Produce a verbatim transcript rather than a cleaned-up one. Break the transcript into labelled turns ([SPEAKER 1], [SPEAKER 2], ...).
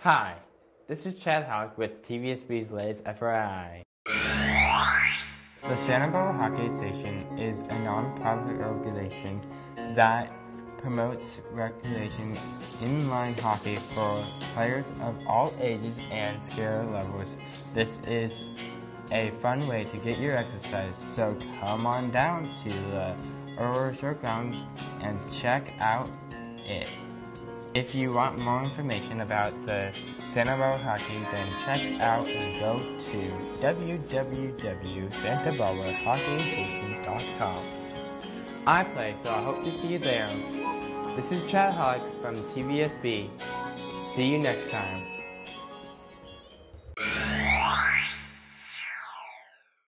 [SPEAKER 1] Hi, this is Chad Halleck with T V S B's latest F Y I. The Santa Barbara Hockey Association is a non-profit organization that promotes recreation inline hockey for players of all ages and skill levels. This is a fun way to get your exercise, so come on down to the Aurora Showgrounds and check out it. If you want more information about the Santa Barbara Hockey, then check out and go to w w w dot santa barbara hockey association dot com. I play, so I hope to see you there. This is Chad Halleck from T V S B. See you next time.